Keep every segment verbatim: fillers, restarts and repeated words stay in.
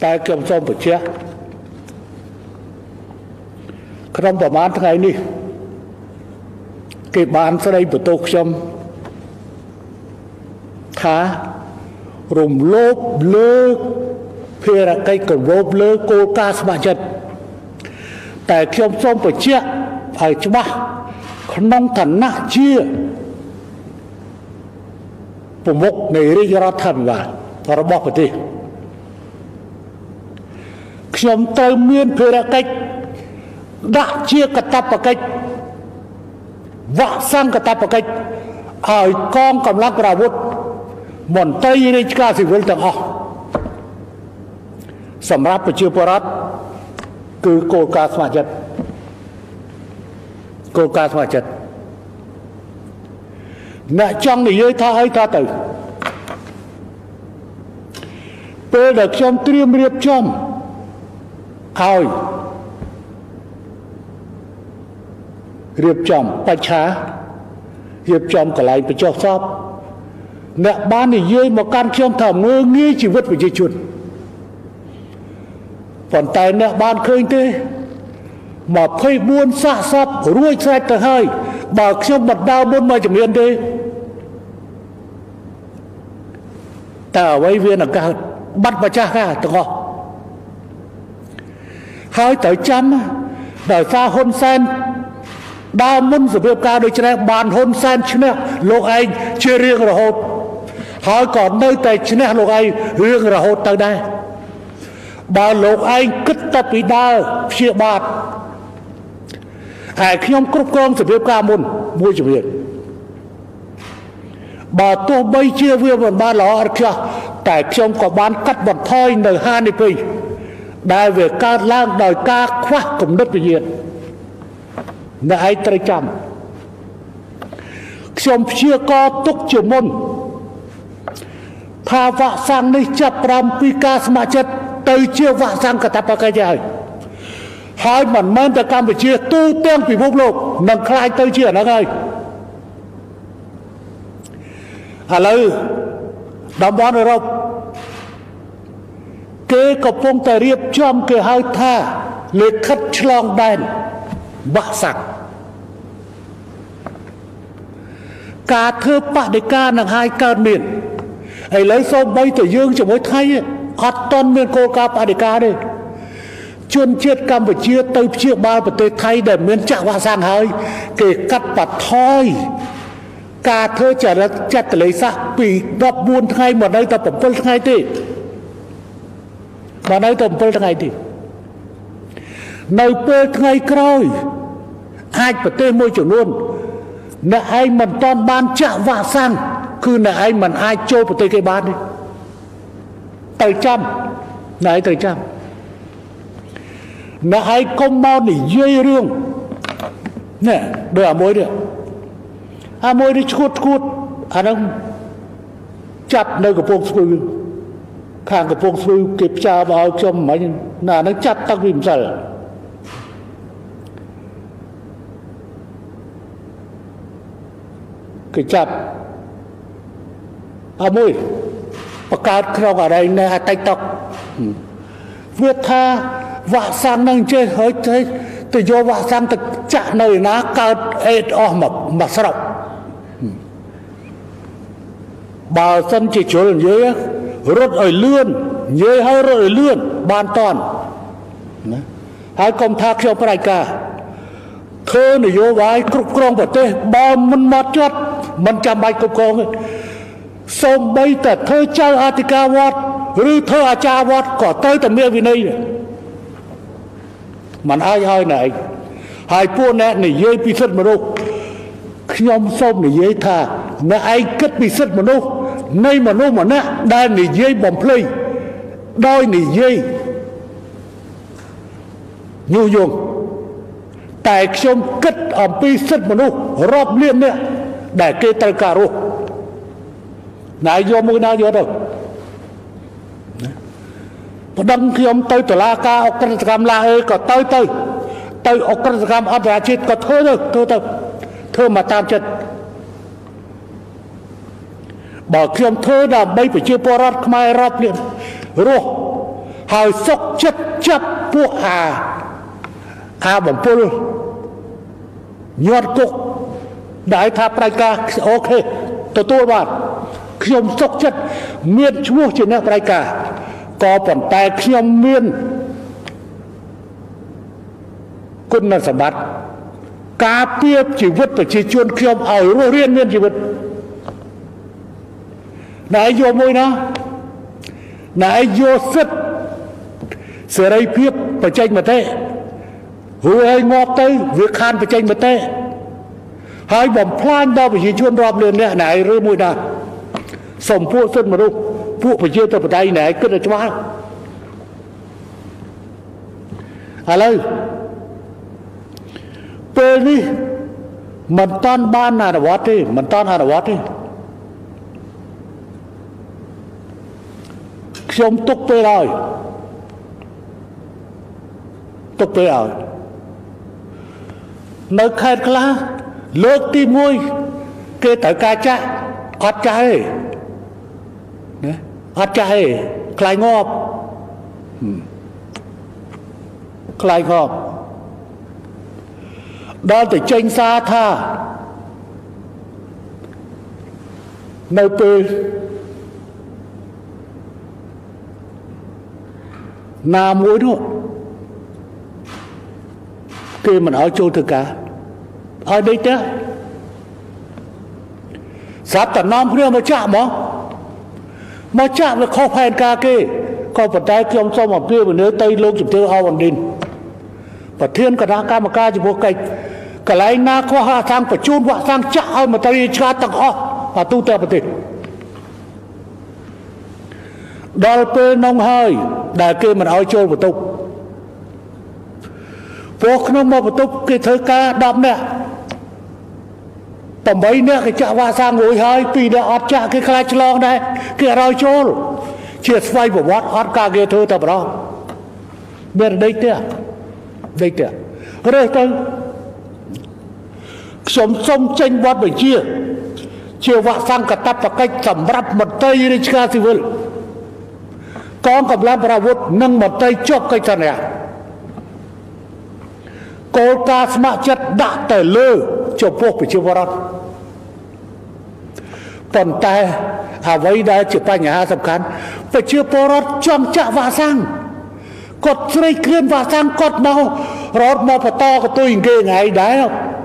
តែខ្ញុំសូមបញ្ជាក់ក្នុងប្រមាណថ្ងៃនេះគេបានស្ដីបន្ទោសខ្ញុំថារំលោភលើភារកិច្ចគម្រោបលើគោលការណ៍ស្ម័គ្រចិត្តតែខ្ញុំសូមបញ្ជាក់ឲ្យច្បាស់ក្នុងឋានៈជាប្រមុខនៃរាជរដ្ឋាភិបាលរបស់ប្រទេសខ្ញុំត្រូវមានភារកិច្ចដាក់ជាកាតព្វកិច្ចវាក់សាំងកាតព្វកិច្ចឲ្យកងកម្លាំងប្រអាវុធមន្ត្រីរាជការស៊ីវិលទាំងអស់សម្រាប់ប្រជាពលរដ្ឋគឺគោលការណ៍ស្ម័គ្រចិត្តគោលការណ៍ស្ម័គ្រចិត្តអ្នកចង់និយាយថាអីថាទៅពេលដែលខ្ញុំត្រៀមរៀបចំឲ្យរៀបចំបច្ឆារៀបចំកន្លែងបញ្ចុះសពអ្នកបាននិយាយមកកាន់ខ្ញុំថាមើងងាយជីវិតប្រជាជនប៉ុន្តែអ្នកបានឃើញទេម្ភៃបួនសាកសពរួចស្រេចទៅហើយបើខ្ញុំបដៅមុនមកជំនាញទេតើអ្វីវានឹងកើតបាត់ម្ចាស់ការទាំងអស់ហើយត្រូវចាំដោយសារហ៊ុនសែនដើមមុនសម្រាប់ការដូចនេះបានហ៊ុនសែនឈ្នះលោកឯងជារៀងរហូតហើយក៏នៅតែឈ្នះលោកឯងរៀងរហូតទៅដែរបើលោកឯងគិតតែពីដើរព្យាបាទហើយខ្ញុំគ្រប់គ្រងសម្រាប់ការមុនមួយជំនាញបើទោះបីជាវាមិនបានល្អឥតខ្ចោះតែខ្ញុំក៏បានកាត់បន្ថយនៅហានិភ័យដែលវាកើតឡើងដោយការខ្វះគំនិតវិញ្ញាណអ្នកឯងត្រូវចាំខ្ញុំព្យាករទុកជាមុនថាវាក់សាំងនេះចាប់ផ្ដើមពីការស្ម័គ្រចិត្តទៅជាវាក់សាំងកាតព្វកិច្ចហើយហើយមិនមែនតែកម្ពុជាទូទាំងពិភពលោកនឹងខ្លាចទៅជាហ្នឹងហើយឥឡូវតំបន់អឺរ៉ុបគេកំពុងតែរៀបចំគេហៅថាលិខិតឆ្លងដែនវាក់សាំងការធ្វើបដិការនឹងហើយកើតមានឥឡូវសូម្បីតែយើងជាមួយថៃអត់តន់មានគោលការណ៍បដិការទេជនជាតិកម្ពុជាទៅព្យាបាលប្រទេសថៃដែលមានចាក់វ៉ាក់សាំងហើយគេកាត់បន្ថយការធ្វើចរិតចាត់តលេសាសពីដប់បួនថ្ងៃមកនៅតែbảyថ្ងៃទេមកនៅតែbảyថ្ងៃទេនៅពេលថ្ងៃក្រោយអាចប្រទេសមួយចំនួនអ្នកឯងមិនតន់បានចាក់វ៉ាក់សាំងគឺអ្នកឯងមិនអាចចូលប្រទេសគេបានទេទៅចាំអ្នកឯងទៅចាំអ្នកឯងកុំមកនិយាយរឿងនេះដូចអាមួយនេះអាមួយនេះឈួតឈួតអាហ្នឹងចាប់នៅកំពង់ស្ពឺខាងកំពង់ស្ពឺគេផ្សាយមកឲ្យខ្ញុំមិញណាហ្នឹងចាប់តាំងពីម្សិលគេចាប់អាមួយបង្កើតក្នុងអរិយនៅតិកតុកវាថាវ៉ាក់សាំងនឹងចេះហើយទៅយកវ៉ាក់សាំងទៅចាក់នៅណាកើតអេដអស់មកមកស្រុកបើសិនជាជ្រុលនិយាយរត់ឲ្យលឿននិយាយឲ្យរត់ឲ្យលឿនបានតន់ណាហើយកុំថាខ្ញុំប្រៃការធ្វើនយោបាយគ្រប់គ្រងប្រទេសបើមិនមកចត់មិនចាំបាច់គ្រប់គ្រងទេសូម្បីតែធ្វើចៅអធិការវត្តឬធ្វើអាចារ្យវត្តក៏ត្រូវតែមានវិន័យមិនឲ្យឲ្យណែហើយពួកអ្នកនិយាយពីសិទ្ធិមនុស្សខ្ញុំសូមនិយាយថាអ្នកឯងគិតពីសិទ្ធិមនុស្សនៃមនុស្សម្នាក់ដែលនិយាយបំភ្លៃដោយនិយាយញុះញង់តែខ្ញុំគិតអំពីសិទ្ធិមនុស្សរាប់លានអ្នកដែលគេត្រូវការរស់ណែយកមួយណាយកទៅប្តឹងខ្ញុំទៅតុលាការអក្រិតកម្មឡាអេក៏ទៅទៅទៅអក្រិតកម្មអន្តរជាតិក៏ធ្វើទៅធ្វើទៅធ្វើមកតាមចិត្តបើខ្ញុំធ្វើដើម្បីប្រជាពលរដ្ឋខ្មែររាប់លានរស់ហើយសុកចិត្តចាប់ពួកអាអាបំពុលញាត់គុកដែលថាប្រតិការអូខេទទួលបានខ្ញុំសុកចិត្តមានឈ្មោះជាអ្នកប្រតិការក៏ប៉ុន្តែខ្ញុំមានគុណសម្បត្តិការពារជីវិតប្រជាជនខ្ញុំឲ្យរស់រានមានជីវិតណែយកមួយណាណែយកសិទ្ធិសេរីភាពបញ្ចេញមតិរួចឲ្យងាប់ទៅវាខានបញ្ចេញមតិហើយបំផ្លាញដល់ប្រជាជនរាប់លានអ្នកណែឬមួយណាសំពួកសិទ្ធិមនុស្សពួកប្រជាធិបតេយ្យណែគិតឲ្យច្បាស់ឥឡូវពេលនេះមិនតាន់បានអនុវត្តទេមិនតាន់អនុវត្តទេខ្ញុំទុកពេលហើយទុកពេលហើយនៅខេត្តខ្លះលើកទីមួយគេត្រូវការចាក់អត់ចាស់ទេណាអត់ចាស់ទេខ្លាយងាប់ខ្លាយងាប់ដល់តែចេញសារថានៅពេលណាមួយនោះគេមិនឲ្យចូលធ្វើការឲ្យដេកទៅស្រាប់តែនាំគ្នាមកចាក់មកមកចាក់វាខុសផែនការគេក៏ប៉ុន្តែខ្ញុំសូមអំពាវនាវទៅលោកជំទាវ អវណ្ឌិនប្រធានគណៈកម្មការចំពោះកិច្ចកន្លែងណាខ្វះអាសាំងបញ្ជូនវាក់សាំងចាក់ឲ្យមន្ត្រីរាជការទាំងអស់អាទូទៅប្រទេសដល់ពេលនោះហើយដែលគេមិនឲ្យចូលបន្ទប់ពួកក្នុងមកបន្ទប់គេធ្វើការដប់នាក់támនាក់គេចាក់វ៉ាក់សាំងរួចហើយពីរនាក់អត់ចាក់គេខ្លាចឆ្លងដែរគេអត់ឲ្យចូលជាស្វ័យប្រវត្តិអត់ការគេធ្វើតែប្រងមានដេកទេដេកទេរើសទៅខ្ញុំសុំចេញបទបញ្ជាជាវ៉ាក់សាំងកាតព្វកិច្ចសម្រាប់មន្ត្រីរាជការស៊ីវិលកងកម្លាំងប្រយុទ្ធនិងមន្ត្រីជាប់កិច្ចសន្យាគោលការណ៍ស្ម័គ្រចិត្តដាក់ទៅលើចំពោះប្រជាពលរដ្ឋប៉ុន្តែអ្វីដែលជាបញ្ហាសំខាន់ប្រជាពលរដ្ឋចង់ចាក់វ៉ាក់សាំងគាត់ស្រេកឃ្លានវ៉ាក់សាំងគាត់មករត់មកបន្តកតុយគេថ្ងៃដែរ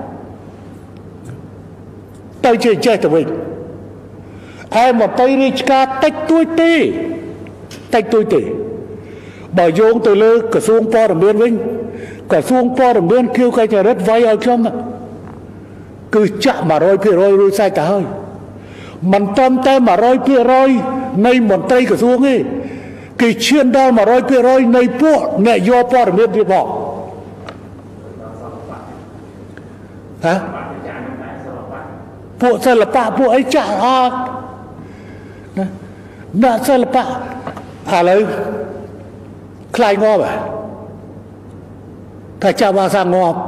ទៅជាចេះទៅវិញហើយមន្ត្រីរាជការតិចតួចទេតិចតួចទេបើយោងទៅលើក្រសួងព័ត៌មានវិញក្រសួងព័ត៌មានគៀវកៃចរិតវាយឲ្យខ្ញុំគឺចាក់một trămភាគរយរួចស្រេចទៅហើយមិនត្រឹមតែmột trămភាគរយនៃមន្ត្រីក្រសួងទេគេឈានដល់một trămភាគរយនៃពួកអ្នកយកព័ត៌មានទៀតផងហ៎ពួកសិល្បៈពួកអីចាក់អត់ណាអ្នកសិល្បៈឥឡូវខ្លាយងាប់ហ៎ថាចាក់វ៉ាក់សាំងងាប់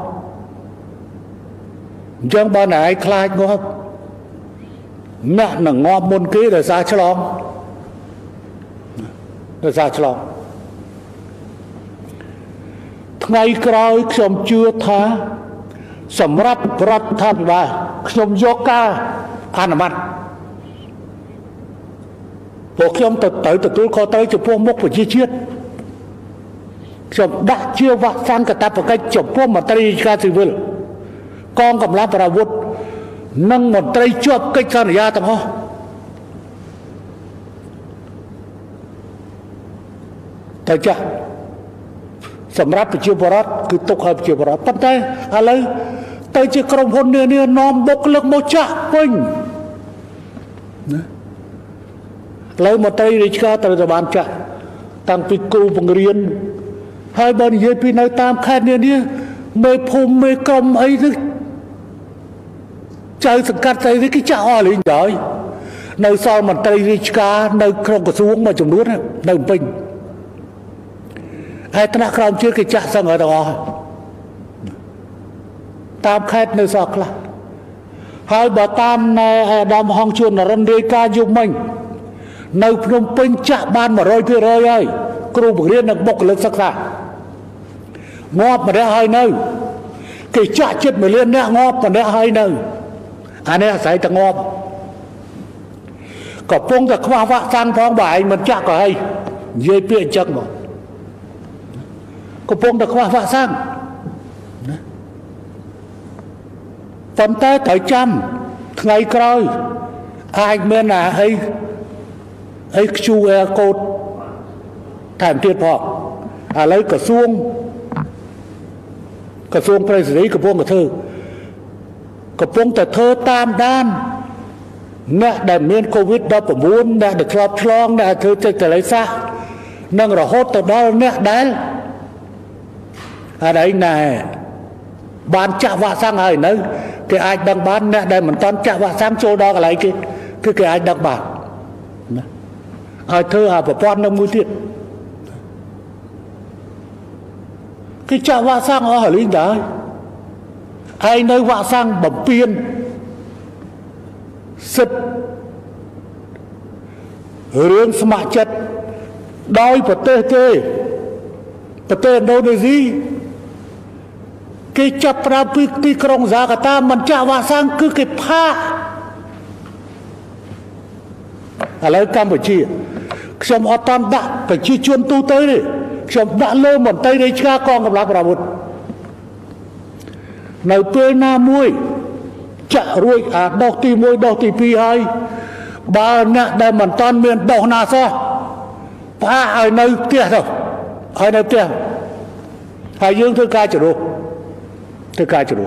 អញ្ចឹងបើណែឯងខ្លាចងាប់អ្នកនឹងងាប់មុនគេដោយសារឆ្លងដោយសារឆ្លងថ្ងៃក្រោយខ្ញុំជឿថាសម្រាប់រដ្ឋាភិបាលខ្ញុំយកការអនុម័តពួកខ្ញុំទៅទៅទទួលខុសត្រូវចំពោះមុខប្រជាជាតិខ្ញុំដាក់ជាវ៉ាក់សាំងកាតព្វកិច្ចចំពោះមន្ត្រីរាជការស៊ីវិលកងកម្លាំងប្រយុទ្ធនិងមន្ត្រីជាប់កិច្ចសន្យាទាំងអស់តែចាស់សម្រាប់ប្រជាពលរដ្ឋគឺទុកឲ្យប្រជាពលរដ្ឋប៉ុន្តែឥឡូវទៅជាក្រុមហ៊ុននានានាំបុគ្គលិកមកចាក់វិញណាឥឡូវមន្ត្រីរាជការត្រូវតែបានចាក់តាំងពីគ្រូបង្រៀនហើយបើនិយាយពីនៅតាមខេត្តនានាមេភូមិមេក្រុមអីទៅចៅសង្កាត់ស្អីគេចាក់អស់លេងដល់នៅសល់មន្ត្រីរាជការនៅក្នុងក្រសួងមួយចំនួននៅពេញហើយថ្នាក់ក្រោមជាតិគេចាក់សឹងទាំងអស់តាមខេត្តនៅសល់ខ្លះហើយបើតាមណែអាដាមហងជួននរិនរាយការណ៍យប់មិញនៅភ្នំពេញចាក់បានmột trămភាគរយហើយគ្រូបង្រៀននិងបុគ្គលិកសិក្សាងាប់ម្នាក់ហើយនៅគេចាក់ចិត្តមួយលានអ្នកងាប់ម្នាក់ហើយនៅអានេះអាស្រ័យតែងាប់កំពុងតែខ្វះវ៉ាក់សាំងផងបើឯងមិនចាក់ក៏ហើយនិយាយពាក្យអញ្ចឹងមកកំពុងតែខ្វះវ៉ាក់សាំងណាប៉ុន្តែត្រូវចាំថ្ងៃក្រោយអាចមានអាអីអី คิว អាร์ code ថែមទៀតផងឥឡូវក្រសួងក្រសួងប្រៃសណីកំពុងតែធ្វើកំពុងតែធ្វើតាមដានអ្នកដែលមានកូវីដ ដប់ប្រាំបួន អ្នកដែលធ្លាប់ឆ្លងអ្នកធ្វើចិត្តតលិសានិងរហូតទៅដល់អ្នកដែលអានេះណែបានចាក់វ៉ាក់សាំងហើយនៅគេអាចដឹងបានអ្នកដែលមិនតាន់ចាក់វ៉ាក់សាំងចូលដល់កន្លែងគេគឺគេអាចដឹងបានណាឲ្យធ្វើអាប្រព័ន្ធនឹងមួយទៀតគេចាក់វ៉ាក់សាំងអស់ហើយលីងដែរឯងនៅវ៉ាក់សាំងបំពេញសិទ្ធិរឿងស្ម័គ្រចិត្តដោយប្រទេសគេប្រទេសឥណ្ឌូនេស៊ីគេចាប់ប្រើពីទីក្រុងហ្សាកាតាមិនចាក់វ៉ាក់សាំងគឺគេផាកឥឡូវកម្ពុជាខ្ញុំអត់តាន់ដាក់ប្រជាជនទូទៅទេខ្ញុំដាក់លើមន្ត្រីរាជការកងកម្លាំងប្រដាប់អាវុធនៅពេលណាមួយចាក់រួចអាដុសទីមួយដុសទីពីរហើយបើអ្នកដែលមិនតាន់មានដុសណាសោះផាកឲ្យនៅផ្ទះទៅឲ្យនៅផ្ទះហើយយើងធ្វើការជ្រុះធ្វើការជ្រុះ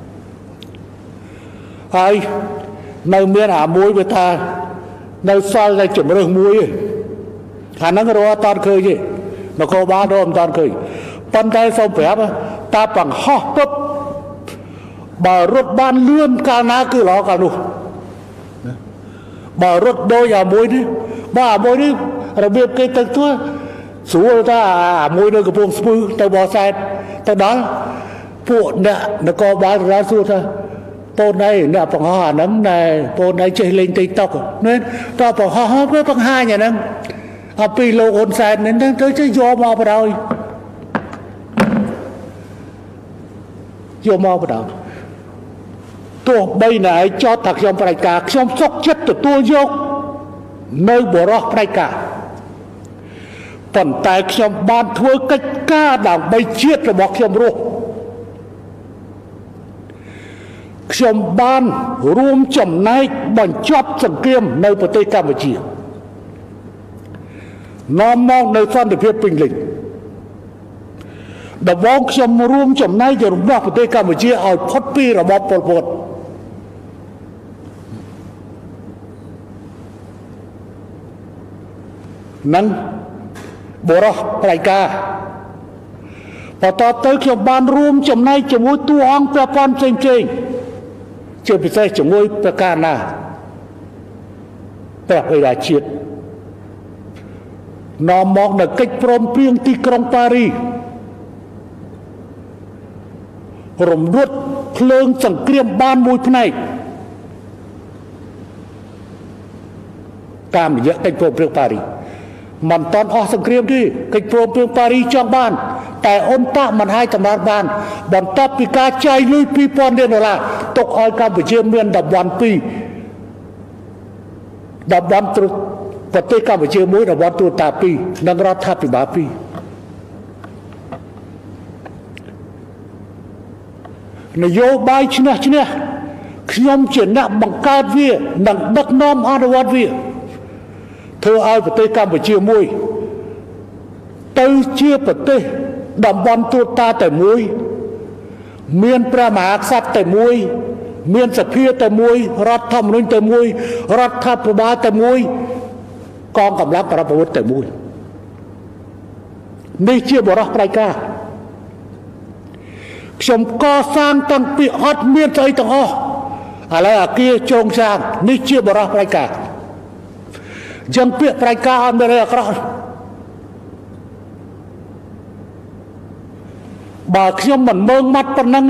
ហើយនៅមានអាមួយវាថានៅសល់តែជំរើសមួយឯងអាហ្នឹងរកអត់តាន់ឃើញទេនគរបាលរកមិនតាន់ឃើញប៉ុន្តែសូមប្រាប់តាបង្ហោះពុបបើរត់បានលឿនកាលណាគឺល្អកាលនោះបើរត់ដូចអាមួយនេះបើអាមួយនេះរបៀបគេទៅទួស្រួលថាអាមួយនៅកំពង់ស្ពឺទៅបោះសែតទៅដល់ពួកអ្នកនគរបាលរាជសួរថាពូនឯងអ្នកបង្ហោះអាហ្នឹងណែពូនឯងចេះលេង TikTok មែនតើបង្ហោះវាបង្ហាញអាហ្នឹងអំពីលោកហ៊ុនសែនហ្នឹងទៅចេះយកមកបដ ாய் យកមកបដ ாய் ទោះបីណែចោតថាខ្ញុំប្រតិការខ្ញុំសុខចិត្តទទួលយកនៅបរោះប្រតិការប៉ុន្តែខ្ញុំបានធ្វើកិច្ចការដើម្បីជាតិរបស់ខ្ញុំរស់ខ្ញុំបានរួមចំណែកបញ្ចប់សង្គ្រាមនៅប្រទេសកម្ពុជានាំមកនៅសន្តិភាពពេញលេញដំបូងខ្ញុំរួមចំណែករបស់ប្រទេសកម្ពុជាឲ្យផុតពីរបបប៉ុលពតនឹងបរោះប្រតិការបន្តទៅខ្ញុំបានរួមចំណែកជាមួយតួអង្គពាក់ព័ន្ធផ្សេងផ្សេងជាពិសេសជាមួយប្រការណាព្រះបិតាជាតិនាំមកនៅកិច្ចព្រមព្រៀងទីក្រុងប៉ារីរំលត់ភ្លើងសង្គ្រាមបានមួយផ្នែកតាមរយៈកិច្ចព្រមព្រៀងប៉ារីមិនតាន់អស់សង្គ្រាមទេកិច្ចព្រមព្រៀងប៉ារីចង់បានតែអ៊ុនតាក់មិនអាចសម្រេចបានបន្ទាប់ពីការចាយលុយពីរពាន់លានដុល្លារទុកឲ្យកម្ពុជាមានតំបន់ពីរតំបន់ប្រទេសកម្ពុជាមួយតំបន់ទូតាពីរនិងរដ្ឋាភិបាលពីរនយោបាយឈ្នះឈ្នះខ្ញុំជាអ្នកបង្កើតវានិងដឹកនាំអនុវត្តវាធ្វើឲ្យប្រទេសកម្ពុជាមួយទៅជាប្រទេសតំបន់ទូតាតែមួយមានព្រះមហាក្សត្រតែមួយមានសភាតែមួយរដ្ឋធម្មនុញ្ញតែមួយរដ្ឋាភិបាលតែមួយកងកម្លាំងប្រដាប់អាវុធតែមួយនេះជាបរិះប្រតិការខ្ញុំកសាងតាំងពីអត់មានស្អីទាំងអស់ឥឡូវអាគារជោងសាងនេះជាបរិះប្រតិការចឹងពាក្យប្រតិការអត់មានអីអាក្រក់បើខ្ញុំមិនមើងម៉ាត់ប៉ុណ្ណឹង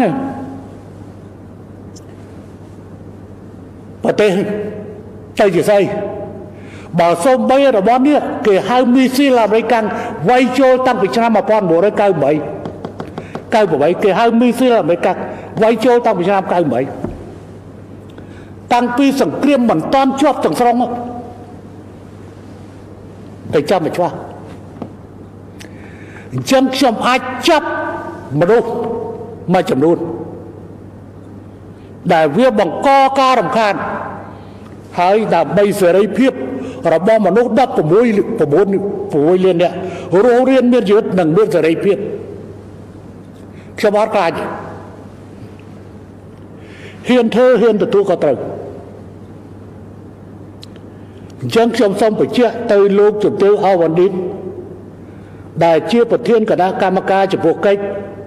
ប្រទេសទៅជាស្អី bà xôm bây rồi bọn này kể hai mi xí là mấy căn vay chô tăng bị năm mà bọn bố đấy cao bảy cao bảy kể hai mi xí là mấy căn vay chô tăng bị năm cao bảy tăng pi sẵn kriêm mình toàn chóp sẵn xong á để cho mày cho chân chồng ai chấp mà đâu mà chồng luôn để viết bằng co ca đồng khan hay là bây giờ đây phiếp rồi bom mà nốt đắp của mối của bốn của mối liên nè rô riêng miên dứt nâng miên giờ đây phiếp cho bác ra nhỉ hiền thơ hiền từ tu có trời chân chồng xong phải chia tới lúc chủ tiêu ao vấn đít đại chia một thiên cả đa kamaka cho bộ cách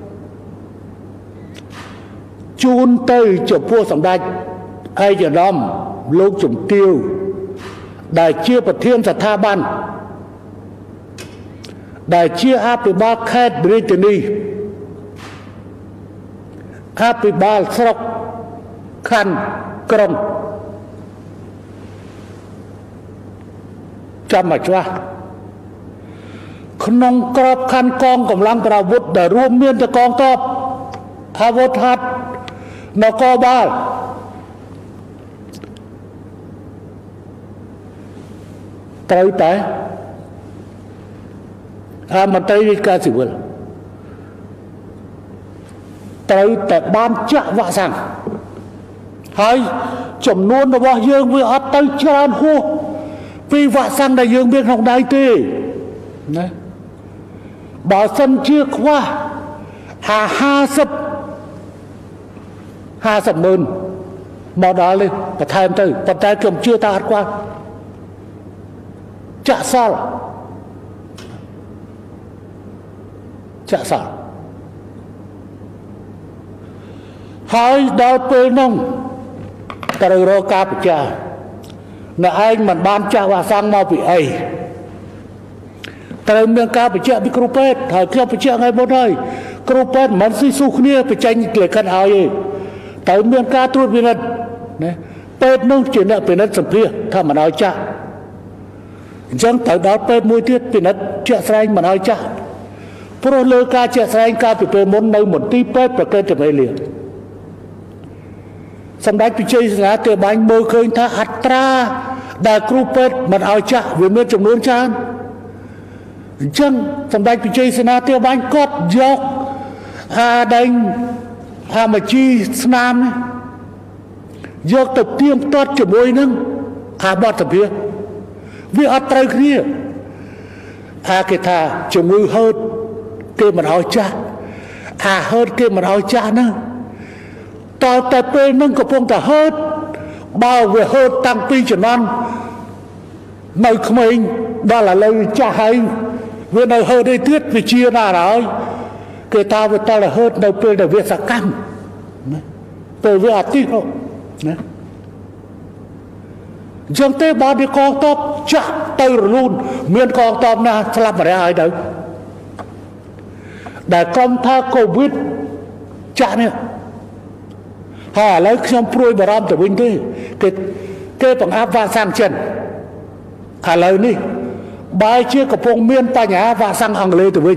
chun tới cho vua sòng đạch ai giờ đom lúc chủng tiêu đại chia một thiên sa tha ban đại chia áp bị ba khét Brittany áp bị ba sọc khăn krong cho mà choขนมกรอบคันกองกำลังประวุธแต่รวมเมียนจะกองตอบอาวุธหัดนกอบาลไตรแต่อามันไตรกาสิวลไตรแต่บ้านจะวะสังให้จำนวนระว่ายังวิอัตไตจานหัวvì vạ sang đại dương biên học đại tê bảo sân chia qua hà ha sập ha sập mơn màu đó lên và thay em tới còn tay cầm chưa ta hát qua chạ sao chạ sao hai đào bê nông ta rồi rô ca bạch cha là anh mà ban cha và sang mau bị ấy tại miền ca bị chợ bị cropet thời kia bị chợ ngay bốn nơi cropet món xì xù kia bị tranh lấy căn áo gì tại miền ca tôi bị nứt này pet nông chỉ là bị nứt sầm kia thà mà nói cha chẳng tại đó pet mũi tiết bị nứt chợ xanh mà nói cha pro lơ ca chợ xanh ca bị pet muốn nơi một tí pet và cây chụp ấy liền xong đấy bị chơi giá từ bánh mơ khơi tha hạt tra đại cropet mà nói cha vì miền trồng nón chan chân xong đấy bị chơi sna tiêu bánh cót dọc hà đánh hà mà chi snam dọc tập tiêm toát cho môi nâng hà bọt tập kia vì ở trái kia hà cái thà cho môi hơn kia mà nói cha hà hơn kia mà nói cha nữa tao tại bên nâng có phong ta hơn bao về hơn tăng pi cho non nơi không mình đó là lời cha hay vì nơi hơn đây tuyết vì chia ra rồi cái tao với tao là hơn nơi bên là việc sạc căng tôi với hạt tích không dân tế bao đi con tóc chắc tay rồi luôn miền con tóc na sẽ làm ở đây ai đâu để con tha Covid chả nè hà lấy trong pruy bà ram từ bên thế cái cái bằng áp va sang chân hà lời đi bài chia cặp phong miên ta nhà va sang hàng lê từ bên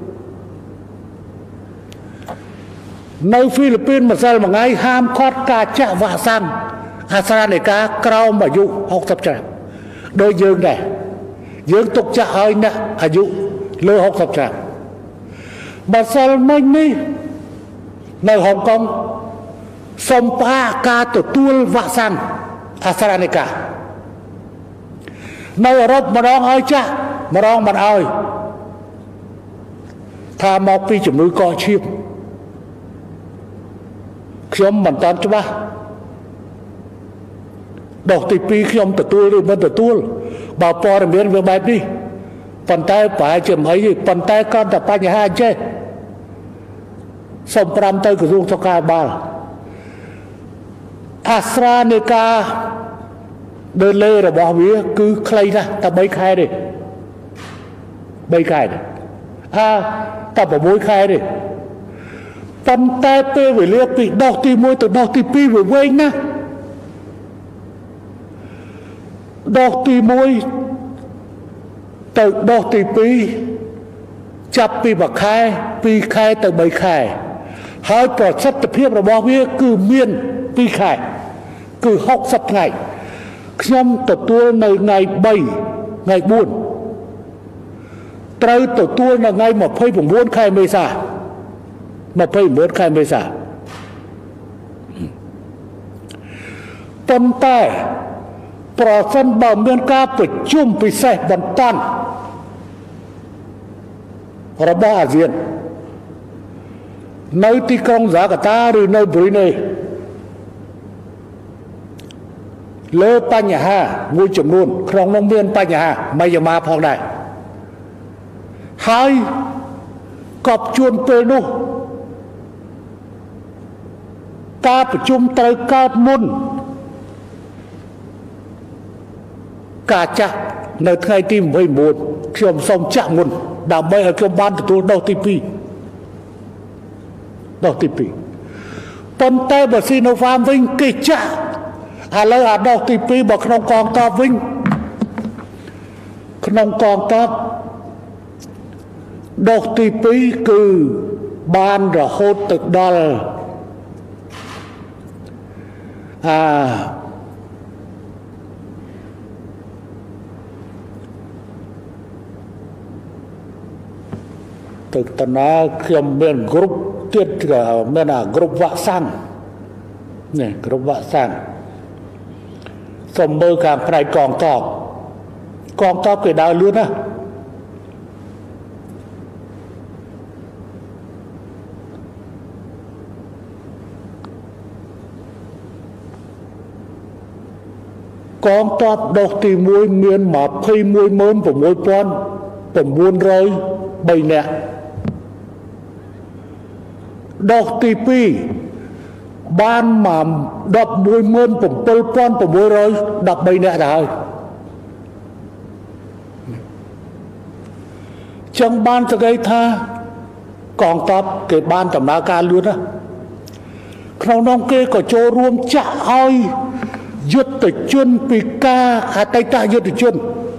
nơi Philippines mà sao mà ngay ham khót ca chạ va sang hà sa này ca cao mà dụ học tập trẻ đôi dương này dương tục chạ hơi nè hà dụ lơ học tập trẻ mà sao mình đi nơi Hồng Kông xong ba ca tổ tuôn vạ sang Asaranika nơi ở Rốt mà đón ơi cha mà đón mặt ơi tha mọc đi chùm núi co chim khi ông mình toàn cho ba đọc tì pi khi ông tổ tuôn đi bên tổ tuôn bảo bò để miễn về bài đi phần tay phải chùm ấy gì phần tay con tập ba nhà hai chê xong pram tay của dung cho ca ba Asranika đơn lê rồi bỏ vía cứ khay ra ta bấy khai đi bấy khai đi à ta bỏ bối khai đi tâm tay tê với liếp bị đọc tì môi từ đọc tì pi với quên ná đo tì môi từ đo tì pi chập pi bạc khai pi khai từ bảy khai hai bỏ sắt tập hiệp là bao nhiêu cứ miên pi khai cứ học sắp ngày trong tổ tua này ngày bảy ngày buồn trời tổ tua là ngày một phây vùng buôn khai mê xa một phây muốn khai mê xa tâm tay bỏ sân bảo miền ca phải chung phải xe bằng tan rồi ba à diện nơi tí công giá cả ta rồi nơi bùi này lơ pa nhà ha ngôi chùm luôn không nông viên pa nhà ha mày giờ mà phong này hai cọp chuồn tê nô ta phải chung tay ca môn cả chặt nơi ngày tìm với một trường sông chạm nguồn đảm bây ở trong ban của tôi đau tì pi đau tì pi tâm tay bởi xin nó phàm vinh kỳ chạ à lời à đau tì pi bởi không còn ta vinh không còn ta đau tì pi cứ ban rồi hốt thực đo à thực ta nói khi mình group tiết mình là group vạ sang này group vạ sang xong mơ càng phải còn tọp còn tọp cái đào luôn á con tọp đọc thì mùi miền mà phây mùi mơn của mùi con của muôn rơi bầy nẹ đọc tì pi ban mà đọc mùi mơn của bơi con của mùi rơi đọc bầy nẹ rồi chẳng ban cho gây tha còn tọp cái ban tầm đá ca luôn á không nông kê có chỗ ruộng chạ oi dứt từ chân vì ca à tay ta dứt từ chân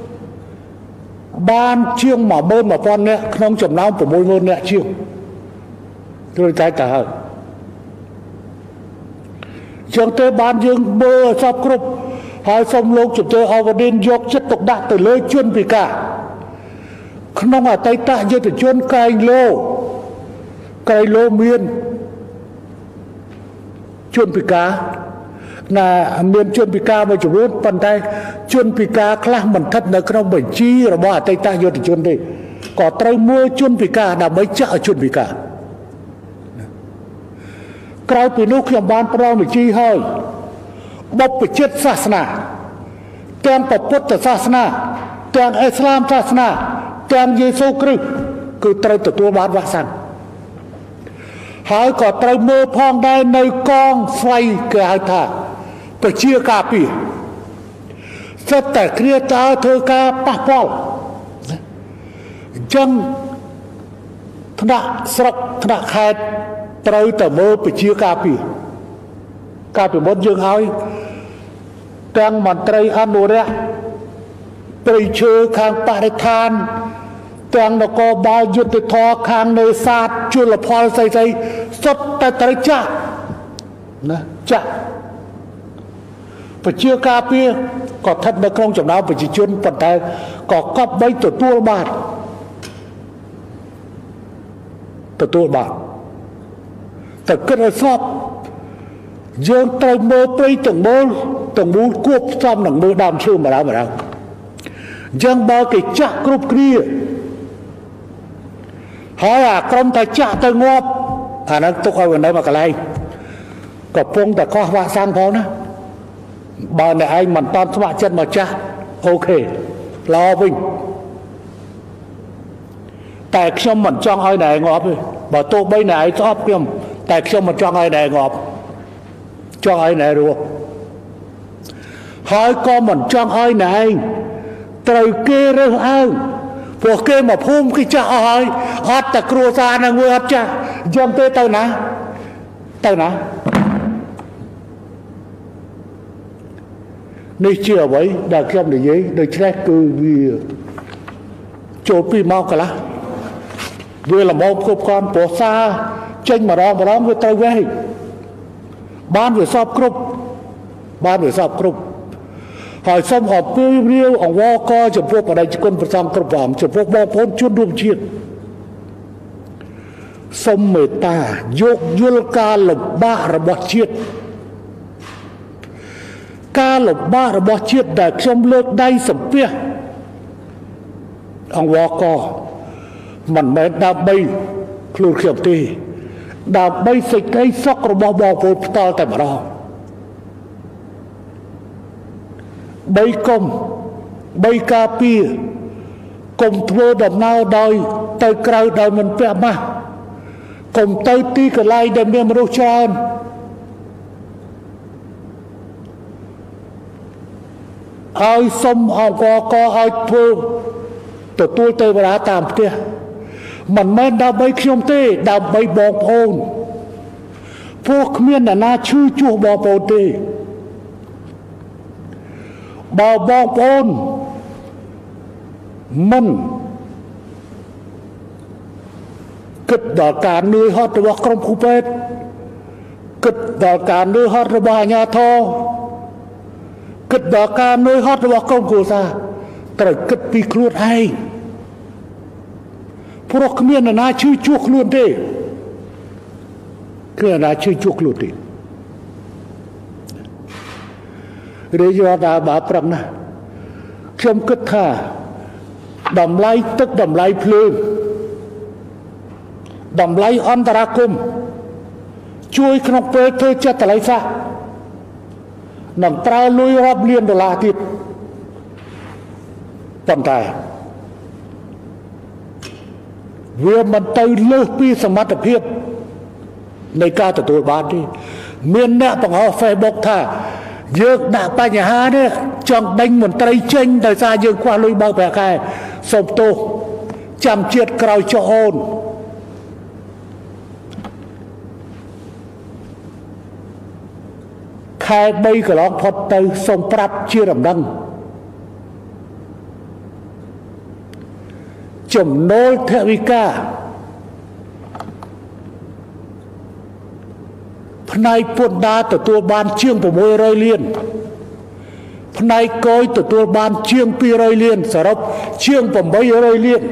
ban chiêng mà mơn mà con nè không chầm nào của môi mơn nè chiêng rồi trái cả hơi chẳng tới ban dương mơ sắp group hai xong lúc chúng tôi họ vào đến dọc chất tục đạt từ lơi chân vì cả không à tay ta dứt từ chân cây lô cây lô miên chân vì cả là miền chuyên bị ca mà chủ luôn phần tay chuyên bị ca khá mình thật là không bởi chi rồi bỏ tay ta vô thì chuyên đi có tay mua chuyên bị ca là mấy chợ chuyên bị ca cái bị lúc làm ban pro mình chi hơi bốc bị chết sát na tên Phật Phật sát na tên Islam sát na tên Giêsu Christ cứ tay từ tua bán vạ sang hỏi có tay mơ phong đây nơi con xoay cái hai thả phải chia cà pì rất tại kia ta thơ ca bạc bao chân thân đạ sọc thân đạ khai trời tờ mơ phải chia cà pì cà pì mất dương hỏi đang màn trời ăn đồ đấy trời chơi khang bà đế than đang nó có bao nhiêu từ thọ khang nơi sát chưa là phò xây xây xuất tại trời chạ chạ phải chia cà phê có thật là không chồng nào phải chỉ chuyên phần tay có cọp bấy tổ tua bạc tổ tua bạc tổ kết hợp sọp dương tay mơ bấy tổng mơ tổng mơ cuộp xong nặng mơ đàm sư mà đá mà đá dương bao cái chạc group kia hỏi à con ta chạc tay ngọp à nó tôi coi gần đây mà cả này có phong ta có vạ sang phó nữa bà này anh mình toàn số bạn chân mà cha ok lo vinh tại trong mình cho ai này ngọp bà tôi bây này cho ấp kiêm tại trong mình cho ai này ngọp cho ai này được hai con mình cho ai này trời kia rơi ăn của kia mà phun cái cha ai hát ta cua ra là người hát cha dân tê tao nè tao nè នេះជាអ្វីដែលខ្ញុំនិយាយដូច្នេះគឺវាចូលពីមកកន្លះវាល្មមគ្រប់គ្រាន់ព្រោះសារចេញម្ដងម្ដងវាត្រូវវែងបានវាសពគ្រប់បានវាសពគ្រប់ហើយសូមអរព្រឺរាវអង្វរកចំពោះបដិជនព្រះសង្ឃគ្រប់ព្រះអង្គចំពោះបងប្អូនជនរួមជាតិសូមមេត្តាយកយល់ការលំបាករបស់ជាតិការលំបាករបស់ជាតិដែលខ្ញុំលើកដៃសំពះអង្វរកមិនមែនដើម្បីខ្លួនខ្ញុំទេដើម្បីសេចក្តីសុខរបស់បងប្អូនផ្ទាល់តែម្ដងបីកុំបីការពារកុំធ្វើដំណើរដោយទៅក្រៅដោយមិនពាក់ម៉ាស់កុំទៅទីកន្លែងដែលមានមនុស្សច្រើនឲ្យសុំអង្គកឲ្យធ្វើទទួលទេវតាតាមផ្ទះមិនមែនដើម្បីខ្ញុំទេដើម្បីបងប្អូនពួកគ្មានអ្នកណាឈឺជួសបងប្អូនទេបើបងប្អូនមិនគិតដល់ការនឿយហត់របស់ក្រុមគ្រូពេទ្យគិតដល់ការនឿយហត់របស់អាជ្ញាធរគិតដល់ការនឿយហត់របស់ក្រុមគ្រួសារត្រូវគិតពីខ្លួនឯងព្រោះគ្មានអ្នកណាឈឺជួសខ្លួនទេគ្មានអ្នកណាឈឺជួសខ្លួនទេរាជរដ្ឋាភិបាលប្រឹងណាស់ខ្ញុំគិតថាតម្លៃទឹកតម្លៃភ្លើងតម្លៃអន្តរាគមន៍ជួយក្នុងពេលធ្វើចិត្តតម្លៃសាសនឹងប្រើលុយរាប់លានដុល្លារទៀតប៉ុន្តែវាមិនទៅលើសពីសមត្ថភាពនៃការទទួលបានទេមានអ្នកបង្ហោះ Facebook ថាយើងដាក់បញ្ហានេះចង់ដេញមន្ត្រីចេញដោយសារយើងខ្វះលុយបើកប្រាក់ខែសូមទោសចាំជាតិក្រោយចុះអូនខែបីកន្លងផុតទៅសូមប្រាប់ជារំដឹងចំណូលថវិកាផ្នែកពន្ធដារទទួលបានជាង600លានផ្នែកគយទទួលបានជាង200លានសរុបជាង800លាន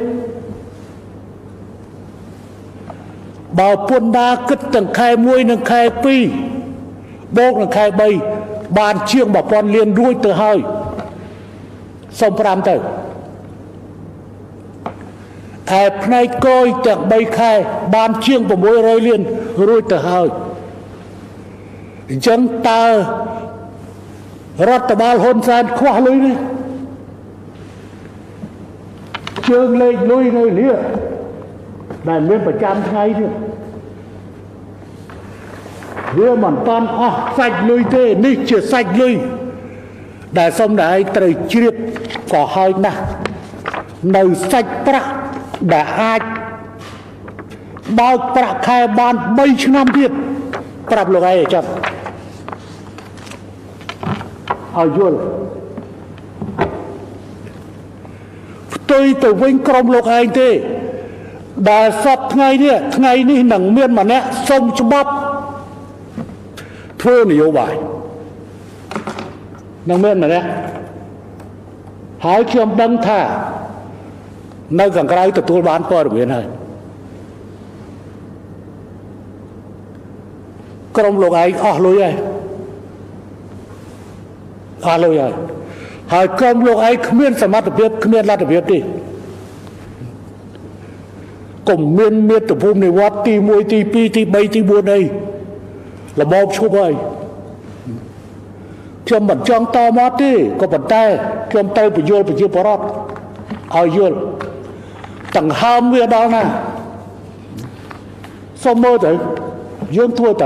បើពន្ធដារគិតទាំងខែមួយនិងខែពីរបូកនឹងខែបីបានជាង1000លានរួចទៅហើយសុំប្រាំទៅឯផ្នែកគយទាំង3ខែបានជាង600លានរួចទៅហើយអញ្ចឹងតើរដ្ឋបាលហ៊ុនសែនខ្វះលុយនេះជើងលេខលុយនៅនេះដែលមានប្រចាំថ្ងៃនេះវាមិនតាន់អស់សាច់លុយទេនេះជាសាច់លុយដែលសូមតែឯងត្រូវជ្រាបក៏ហើយណាស់នៅសាច់ប្រាក់ដែលអាចបើកប្រាក់ខែបាន3ឆ្នាំទៀតប្រាប់លោកឯងឲ្យចាប់ឲ្យយល់ផ្ទុយទៅវិញក្រុមលោកឯងទេដែលសពថ្ងៃនេះថ្ងៃនេះនឹងមានម្នាក់សុំច្បាប់ធ្វើនយោបាយនឹងមានម្នាក់ហើយខ្ញុំដឹងថានៅខាងក្រៅទទួលបានព័ត៌មានហើយក្រុមលោកឯងអស់លុយហើយអស់លុយហើយហើយក្រុមលោកឯងគ្មានសមត្ថភាពគ្មានលទ្ធភាពទេកុំមានមាតុភូមិនិវត្តទី1ទី2ទី3ទី4អីល្មមឈប់ហើយខ្ញុំមិនចង់តមកទេក៏ប៉ុន្តែខ្ញុំទៅបញ្យល់ប្រជាពលរដ្ឋឲ្យយល់ដង្ហើមវាដល់ណាសូមមើលទៅយើងធ្វើទៅ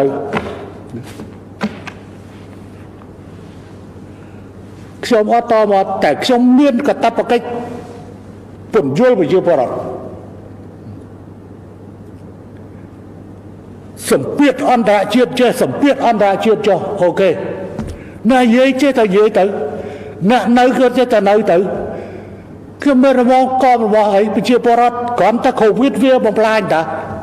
ខ្ញុំអត់តមកតែខ្ញុំមានកាតព្វកិច្ចពន្យល់ប្រជាពលរដ្ឋសម្ពាធអន្តរជាតិចេះសម្ពាធអន្តរជាតិចុះអូខេណានិយាយចេះតែនិយាយទៅ nè nơi cơ chế ta nơi tử cứ mơ ra mong con mà bỏ ấy bị chia bỏ rốt còn ta khổ viết viên bằng lai ta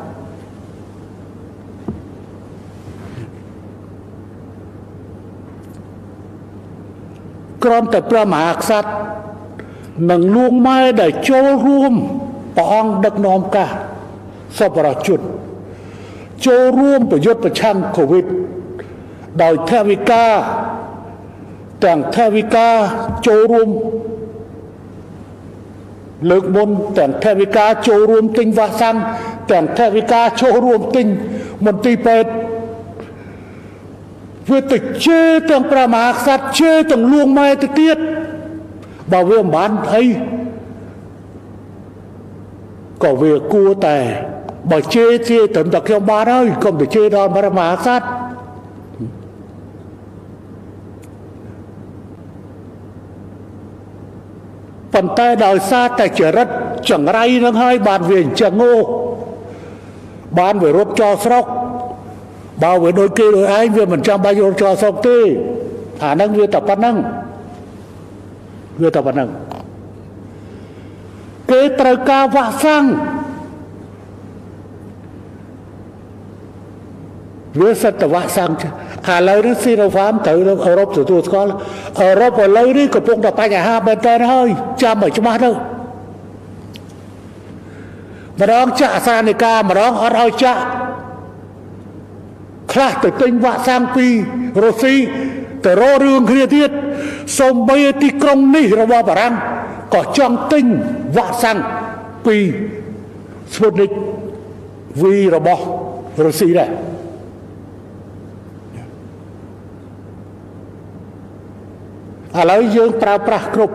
còn ta pra mà ác sát nâng luôn mai để choរួមbỏ ông đất nôm cả sao bỏ chuột choរួមbởi yốt bởi chăng Covid đòi theo vi ca tàng theo vi ca choរួមlực môn tàng theo vi ca choរួមtinh và xăng tàng theo vi ca choរួមtinh một tí bệt vừa tịch chê tàng pra mạc sát chê tàng luông mai tự tiết bảo vệ bán ấy có việc cua tè bởi chê chê tầm tạc trong bán ơi không thể chê đòn pra mạc sát phần tay đời xa tại trở rất chẳng ray nâng hai bàn về chẳng ngô bàn về rốt cho sốc bao với đôi kia đôi ai về mình trăm bao nhiêu cho sốc tê khả năng về tập bản năng về tập bản năng kế trời ca vạ sang về sạch tập vạ sang à lời đó xin ông phám tự ở Europe tụi tôi có ở Europe ở lời đi của bông đọc ba nhà hai bên tên hơi cha mở cho mắt đâu mà đó chạ xa này ca mà đó ở đâu chạ khá từ tinh vạ sang pi rô si từ rô rương kia thiết xong bây tí công ní rồi bỏ bà răng có trong tinh vạ sang pi Sputnik vì rồi bỏ rô si này à lấy dương pra pra cục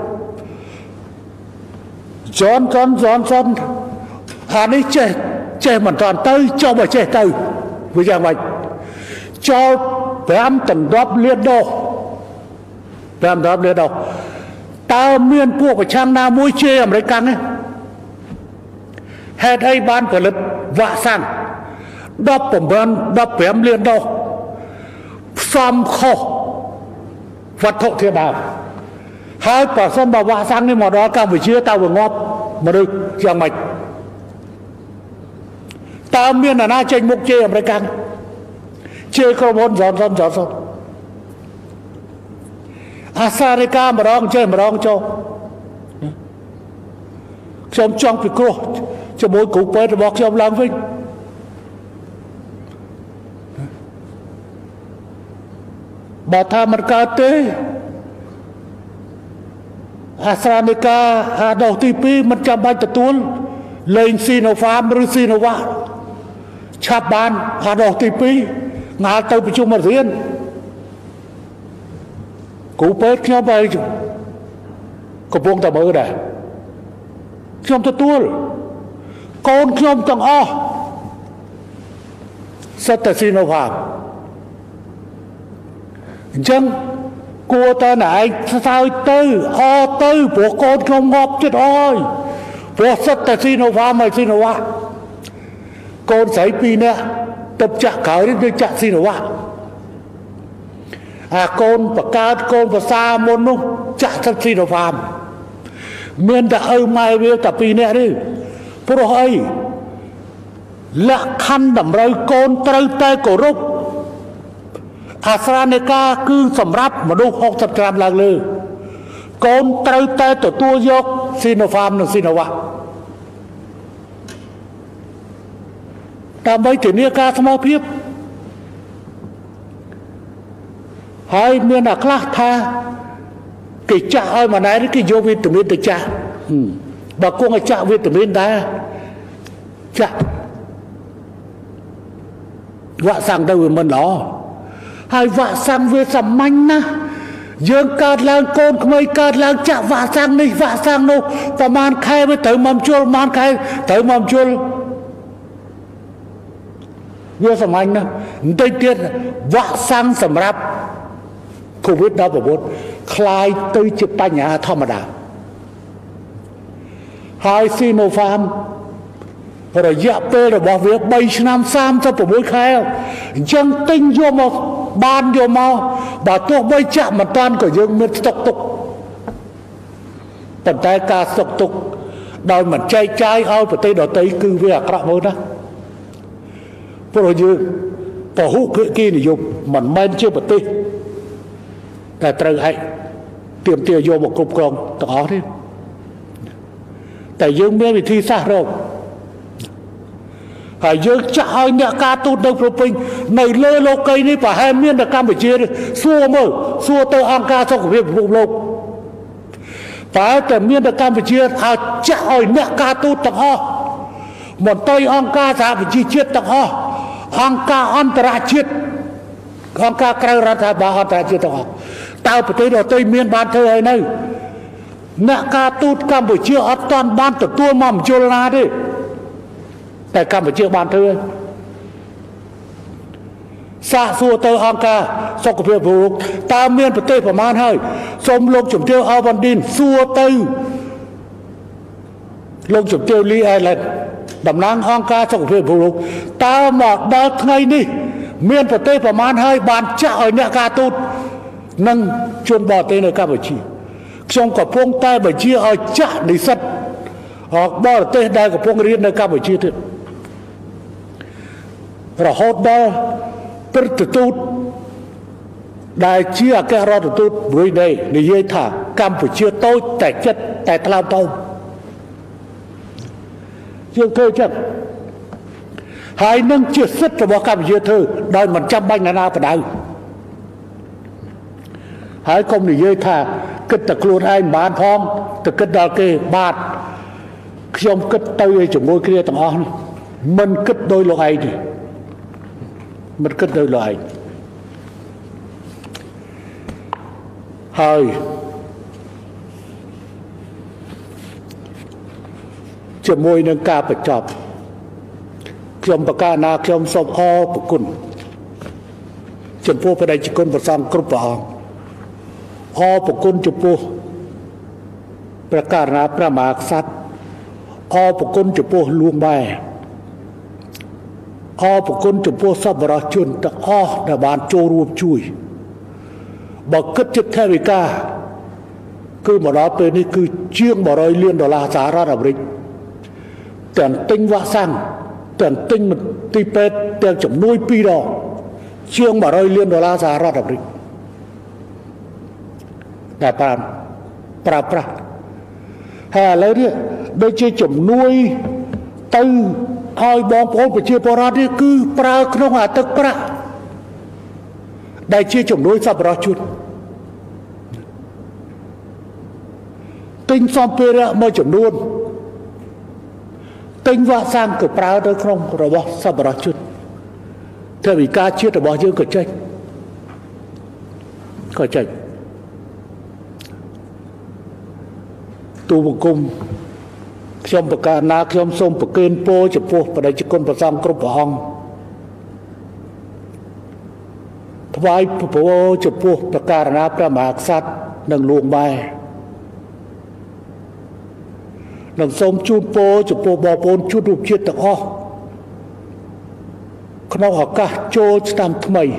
John John Johnson à này chết chết mình toàn tới cho mà chết tới bây giờ vậy cho bám tầng đốp liên đô bám đốp liên đô ta miền buộc của trang na môi chê ở đây căng ấy hết hay ban của lực vạ sang đốp của bên đốp bám liên đô xóm khô vật thụ thiên đạo hai quả sân bảo vạ sang đi mà đó càng phải chia tao vừa ngóp mà được chẳng mạch tao miền là na tranh mục chê ở đây căng chê không muốn giòn giòn giòn giòn Asarika mà đó chơi mà đó cho trong trong cái cô cho mỗi cụ bê rồi bọc cho ông làm vinh bà tha mặt ca tế Asarika à đầu tí pi mặt chạm bánh tật tuôn lên Sinopharm rồi Sinova chạp bàn à đầu tí pi ngã tới bị chung mà riêng cụ bết nhau bây có buông ta mơ này trong ta tuôn con trong tầng o rất là xin ông hoàng chân cua ta này sao tư o tư của con không ngọp chết ơi của rất là xin ông hoàng mày xin ông hoàng con giấy pi nè tập trạng khởi đến cái trạng xin ông hoàng à con và ca con và xa môn nung chả thật xin đâu phàm miền đã ơi mai với tập pi nè đi pro ơi là khăn đầm rơi con trơi tay cổ rúc AstraZeneca cứ sầm ráp mà đu học tập làm lần lư con trơi tay tổ tua dốc Sinopharm là Sinovac ta mấy tiền nia ca tham phiếp hai miền là khác tha cái chạ ơi mà nói cái vô vitamin từ chạ bà cô ngày chạ vitamin ta chạ vạ sang đâu mình đó hai vạ sang về sầm manh na dương cát lang con không ai cát lang chạ vạ sang đi vạ sang đâu và man khai với tới mầm chua man khai tới mầm chua về sầm manh na đây tiết vạ sang sầm ráp Covid đó bà bố khai tới chụp ta nhà thơm đà hai Sinopharm rồi dạ bê rồi bỏ việc bảy năm xăm cho bà bố khai chân tinh vô mà ban vô mà bà tuộc bây chạm mà toàn của dương miền tục tục ប៉ុន្តែការសុខទុក្ខដោយមិនចែកចាយឲ្យប្រទេសដទៃគឺវាអាក្រក់មួយណាព្រោះយើងពហុភាគីនិយមមិនមែនជាប្រទេសតែត្រូវឯកទាមទារយកមកគ្រប់គ្រងទាំងអស់ទេតែយើងមានវិធីសាស្ត្ររកហើយយើងចាក់ឲ្យអ្នកការទូតនៅប្រពៃនៅលើលោកីនេះប្រហែលមានតែកម្ពុជាសួរមើលសួរទៅអង្គការសុខភាពពិភពលោកតែតែមានតែកម្ពុជាឲ្យចាក់ឲ្យអ្នកការទូតទាំងអស់មន្ត្រីអង្គការសហប្រជាជាតិទាំងអស់អង្គការអន្តរជាតិអង្គការក្រៅរដ្ឋាភិបាលអន្តរជាតិទាំងអស់តើប្រទេសដទៃមានបានធ្វើឲ្យនៅអ្នកការទូតកម្ពុជាអត់ទាន់បានទទួលមកបញ្ជលណាទេតែកម្ពុជាបានធ្វើសាកសួរទៅអង្គការសុខភាពពិភពលោកតើមានប្រទេសប្រមាណហើយសូមលោកជំទាវអវ៉ាន់ឌីនសួរទៅលោកជំទាវលីអៃឡែនតំណាងអង្គការសុខភាពពិភពលោកតើមកដល់ថ្ងៃនេះមានប្រទេសប្រមាណហើយបានចាក់ឲ្យអ្នកការទូតនិងជនបរទេសនៅកម្ពុជាខ្ញុំកំពុងតែបញ្ជាឲ្យចាក់និស្សិតបរទេសដែលកំពុងរៀននៅកម្ពុជាទៀតរហូតដល់ព្រឹទ្ធទូតដែលជាអគ្គរដ្ឋទូតរុយដេនិយាយថាកម្ពុជាតូចតែចិត្តតែថ្លើមតោយើងធ្វើចឹងហើយនឹងជាសិទ្ធិរបស់កម្ពុជាធ្វើដោយមិនចាំបាច់ណាណាបដៅហើយកុំនិយាយថាគិតតែខ្លួនឯងមិនបានផងទៅគិតដល់គេបាទខ្ញុំគិតទៅឲ្យជាមួយគ្នាទាំងអស់នេះមិនគិតដោយលោកឯងទេមិនគិតដោយលោកឯងហើយជាមួយនឹងការបញ្ចប់ខ្ញុំប្រកាសណាខ្ញុំសូមអរគុណចំពោះបដិជគុណព្រះសង្ឃគ្រប់ព្រះអង្គអរគុណចំពោះព្រះករុណាព្រះមហាក្សត្រអរគុណចំពោះលួងម៉ែអរគុណចំពោះសប្បុរសជនទាំងអស់ដែលបានចូលរួមជួយបើគិតជាថវិកាគឺមកដល់ពេលនេះគឺជាងmột trămលានដុល្លារសហរដ្ឋអាមេរិកទាំងទិញវ៉ាក់សាំងទាំងទិញទីពេទ្យទាំងជំនួយពីរដងជាងmột trămលានដុល្លារសហរដ្ឋអាមេរិកតែបានប្រើប្រាស់ហើយឥឡូវនេះដូចជាជំនួយទៅឲ្យបងប្អូនប្រជាពលរដ្ឋនេះគឺប្រើក្នុងអាទឹកប្រាក់ដែលជាជំនួយសប្បុរសជនទិញសម្ភារៈមួយចំនួនទិញវ៉ាក់សាំងក៏ប្រើទៅក្នុងរបស់សប្បុរសជនថវិកាជាតិរបស់យើងក៏ចេញក៏ចេញទូបង្គំខ្ញុំប្រកាសណាខ្ញុំសូមប្រគេនពរចំពោះបដិជគុណព្រះសង្ឃគ្រប់ព្រះអង្គថ្វាយពរចំពោះព្រះករុណាព្រះមហាក្សត្រនិងលួងម៉ែនិងសូមជូនពរចំពោះបងប្អូនជនរួមជាតិទាំងអស់ក្នុងឱកាសចូលឆ្នាំថ្មី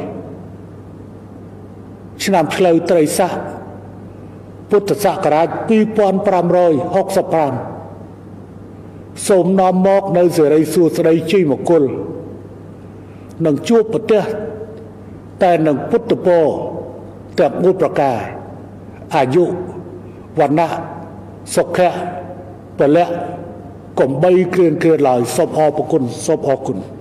ឆ្នាំឆ្លូវត្រីស័កពុទ្ធសករាជពីរពាន់ប្រាំរយហុកសិបប្រាំសូមនាំមកនៅសេរីសួស្តីជ័យមង្គលនិងជួបប្រទះតែនឹងពុទ្ធពរទាំងបួនប្រការអាយុវណ្ណៈសុខៈពលៈកំបីគ្រឿនគ្រឿនឡើយសូមអរគុណសូមអរគុណ